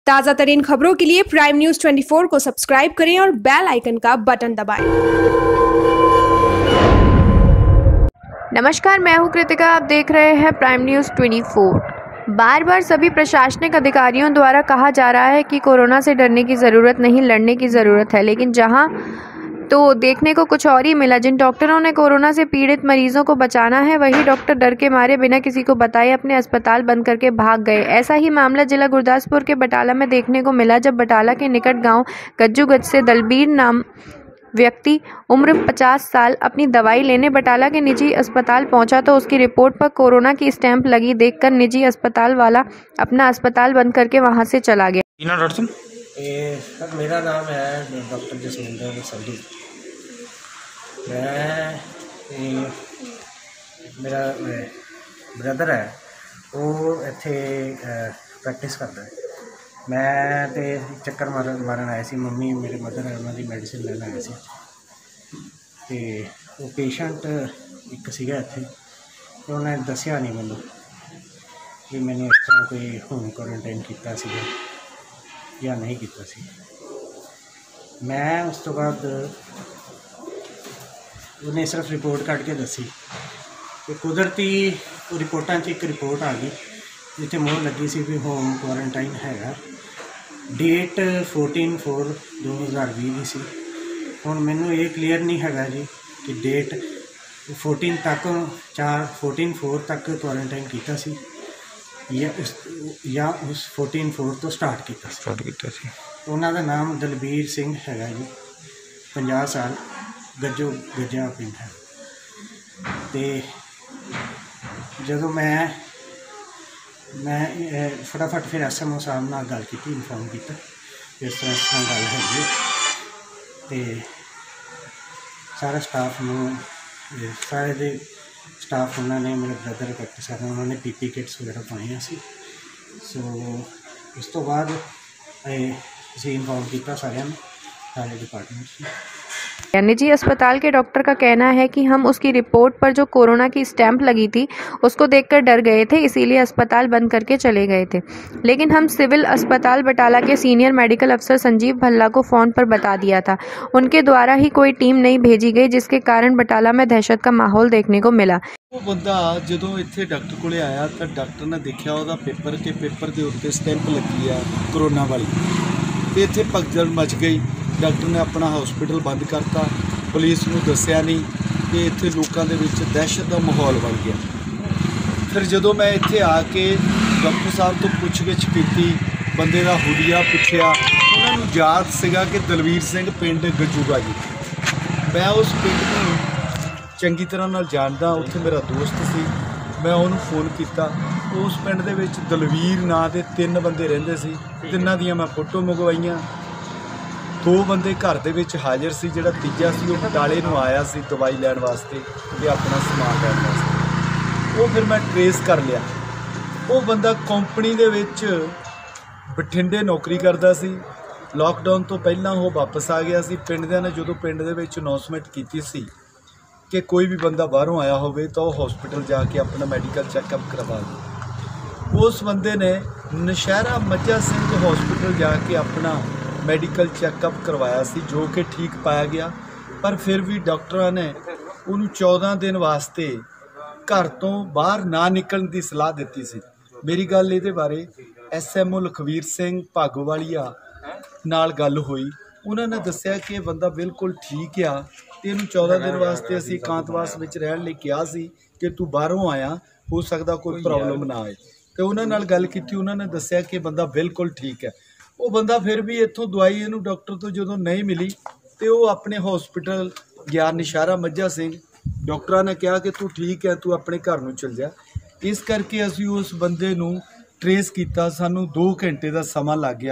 ताज़ा तरीन खबरों के लिए प्राइम न्यूज़ 24 को सब्सक्राइब करें और बेल आइकन का बटन दबाएं। नमस्कार, मैं हूं कृतिका। आप देख रहे हैं प्राइम न्यूज़ 24। बार बार सभी प्रशासनिक अधिकारियों द्वारा कहा जा रहा है कि कोरोना से डरने की ज़रूरत नहीं, लड़ने की ज़रूरत है, लेकिन जहां तो देखने को कुछ और ही मिला। जिन डॉक्टरों ने कोरोना से पीड़ित मरीजों को बचाना है, वही डॉक्टर डर के मारे बिना किसी को बताए अपने अस्पताल बंद करके भाग गए। ऐसा ही मामला जिला गुरदासपुर के बटाला में देखने को मिला, जब बटाला के निकट गांव गज्जूगज से दलबीर नाम व्यक्ति उम्र 50 साल अपनी दवाई लेने बटाला के निजी अस्पताल पहुंचा तो उसकी रिपोर्ट पर कोरोना की स्टैंप लगी देखकर निजी अस्पताल वाला अपना अस्पताल बंद करके वहां से चला गया। सर, मेरा नाम है डॉक्टर जसमिंदर संधू। मेरा ब्रदर है, वो इत्थे प्रैक्टिस करता है। मैं तो चक्कर मारन आया सी, मम्मी मेरे मदर है उन्होंने मैडिसिन लैन आए थे। तो वो पेशेंट एक सीगा इत्थे, तो उन्हें दसिया नहीं मैनू कि मैंने इस तरह कोई होम क्वारंटाइन किया सीगा या नहीं किया सी। मैं उस तो बाद उन्हें सिर्फ रिपोर्ट कट के दसी तो कुदरती रिपोर्टां च एक रिपोर्ट आ गई जिथे मोहर लगी सी भी होम क्वारंटाइन हैगा। डेट 14/4/2020 की सी। हुण मैनू ये क्लीयर नहीं हैगा जी कि डेट 14 तक 14/4 तक क्वारंटाइन किया सी या उस 14/4 तो स्टार्ट किया सी। उन्हां दा नाम दलबीर सिंह हैगा जी, 50 साल, गज्जा पिंड है। तो जदों मैं फटाफट फिर SMO साहब नाल गल की, इनफॉर्म किया इस तरह गल हैगी। तो सारे स्टाफ सारे दे स्टाफ उन्होंने मेरे ब्रदर प्रैक्टिस करना, उन्होंने PP किट्स वगैरह पाई सी। सो उस तो बाद असीं इनफॉर्म किया सारे डिपार्टमेंट। निजी अस्पताल के डॉक्टर का कहना है कि हम उसकी रिपोर्ट पर जो कोरोना की स्टैंप लगी थी उसको देखकर डर गए थे, इसीलिए अस्पताल बंद करके चले गए थे। लेकिन हम सिविल अस्पताल बटाला के सीनियर मेडिकल अफसर संजीव भल्ला को फ़ोन पर बता दिया था। उनके द्वारा ही कोई टीम नहीं भेजी गई, जिसके कारण बटाला में दहशत का माहौल देखने को मिला। वो बंदा जो इत्थे डॉक्टर को आया तो डॉक्टर ने देखा वह पेपर के उत्ते स्टैंप लगी है कोरोना वाली, तो इत्थे भगदड़ मच गई। डॉक्टर ने अपना हॉस्पिटल बंद करता, पुलिस को दसिया नहीं कि इत्थे लोगों के विच दहशत का माहौल बन गया। फिर जो मैं इत्थे आके डॉक्टर साहब तो पुछगिछ की, बंदे का हुलिया पुछया, उन्होंने याद सीगा कि दलबीर सिंह पिंड गजूगा जी। मैं उस पिंड को चंगी तरह नाल जानदा, उत्थे मेरा दोस्त सी। मैं उन्होंने फोन किया। उस पिंड दे विच दलबीर नां दे 3 बंदे रहिंदे सी, तिन्नां दियां मैं फोटो मंगवाईयां। 2 बंदे घर दे विच हाजिर सी, जिहड़ा तीजा सी वो बटाले नूं आया सी दवाई लैण वास्ते ते अपना समान लैण वास्ते। वो फिर मैं ट्रेस कर लिया। वो बंदा कंपनी दे विच बठिंडे नौकरी करदा सी। लॉकडाउन तो पहलां वो वापस आ गया सी। पिंडिਆਂ ने जो पिंड दे विच अनाउंसमेंट कीती सी कि कोई भी बंदा बाहरों आया होवे तो हॉस्पिटल जाके अपना मैडिकल चैकअप करवा दे। उस बंदे ने नशहरा मज्जा सिंह हॉस्पिटल जाके अपना मैडिकल चैकअप करवाया सी, जो कि ठीक पाया गया। पर फिर भी डॉक्टरों ने उन्होंने 14 दिन वास्ते घर तो बाहर ना निकलने की सलाह दी सी। मेरी गल ये बारे SMO लखवीर सिंह भागोवालिया नाल गल हुई। उन्होंने दसिया कि बंदा बिल्कुल ठीक आ, तो इन्हूं 14 दिन वास्ते असीं एकांतवास में रहने लई कहा सी कि तू बाहरों आया, हो सकता कोई प्रॉब्लम ना आए। तो उन्होंने नाल गल की, उन्होंने दसिया कि बंदा बिल्कुल ठीक है। वो बंदा फिर भी इत्थों दवाई इनू डॉक्टर तो जो नहीं मिली तो वो अपने हॉस्पिटल गया नशहरा मज्जा सिंह। डॉक्टर ने कहा कि तू ठीक है, तू अपने घर नूं चल जा। इस करके असीं उस बंदे नूं ट्रेस किया। सानू 2 घंटे का समा लग गया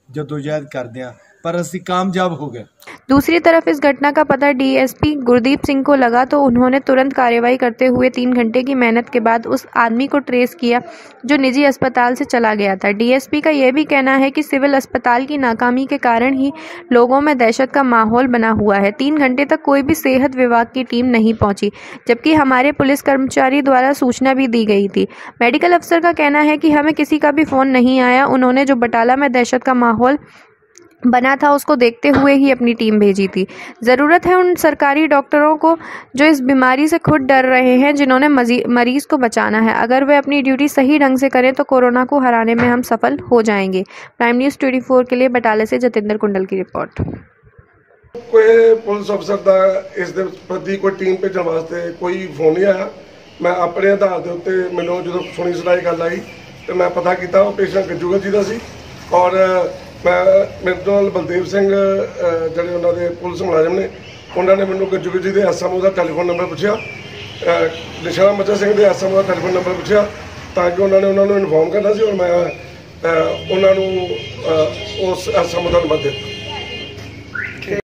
जदोजहद करदे पर असी कामयाब हो गए। दूसरी तरफ इस घटना का पता डीएसपी गुरदीप सिंह को लगा तो उन्होंने तुरंत कार्रवाई करते हुए 3 घंटे की मेहनत के बाद उस आदमी को ट्रेस किया जो निजी अस्पताल से चला गया था। डीएसपी का यह भी कहना है कि सिविल अस्पताल की नाकामी के कारण ही लोगों में दहशत का माहौल बना हुआ है। 3 घंटे तक कोई भी सेहत विभाग की टीम नहीं पहुंची, जबकि हमारे पुलिस कर्मचारी द्वारा सूचना भी दी गई थी। मेडिकल अफसर का कहना है कि हमें किसी का भी फ़ोन नहीं आया। उन्होंने जो बटाला में दहशत का माहौल बना था उसको देखते हुए ही अपनी टीम भेजी थी। ज़रूरत है उन सरकारी डॉक्टरों को जो इस बीमारी से खुद डर रहे हैं, जिन्होंने मरीज़ को बचाना है। अगर वे अपनी ड्यूटी सही ढंग से करें तो कोरोना को हराने में हम सफल हो जाएंगे। प्राइम न्यूज़ 24 के लिए बटाले से जतिंदर कुंडल की रिपोर्ट। कोई पुलिस अफसर का इस प्रति कोई टीम भेजने वास्ते कोई फोन नहीं आया। मैं अपने आधार के उत्ते मैनूं जो सुनी सुनाई गल आई तो मैं पता किया वो पेशेंट गजूगल जी का सी और मैं मेरे नाल बलदेव सिंह जिहड़े उन्होंने पुलिस मुलाजम ने उन्होंने मैनूं गजूगल जी के SMO का टैलीफोन नंबर पूछा, निशाना मचा सिंह के SMO का टैलीफोन नंबर पूछा ताकि उन्होंने इन्फॉर्म करना सी और मैं उन्होंने उस SMO का नंबर दिया।